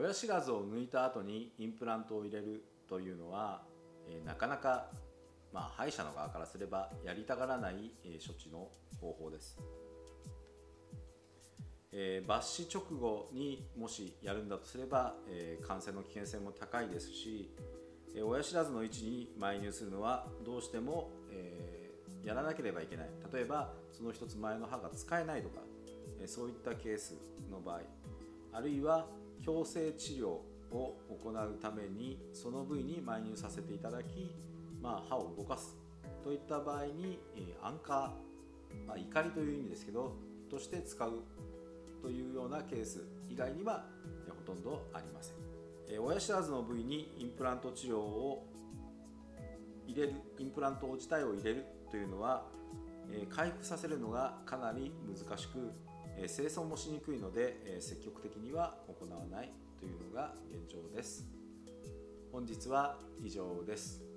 親知らずを抜いた後にインプラントを入れるというのは、なかなか、歯医者の側からすればやりたがらない、処置の方法です。抜歯直後にもしやるんだとすれば、感染の危険性も高いですし、親知らずの位置に埋入するのはどうしても、やらなければいけない。例えばその一つ前の歯が使えないとか、そういったケースの場合、あるいは矯正治療を行うためにその部位に埋入させていただき、歯を動かすといった場合に、アンカー、怒りという意味ですけどとして使うというようなケース以外にはほとんどありません。親知らずの部位にインプラント治療を入れる、インプラント自体を入れるというのは、回復させるのがかなり難しく、清掃もしにくいので、積極的には行わないというのが現状です。本日は以上です。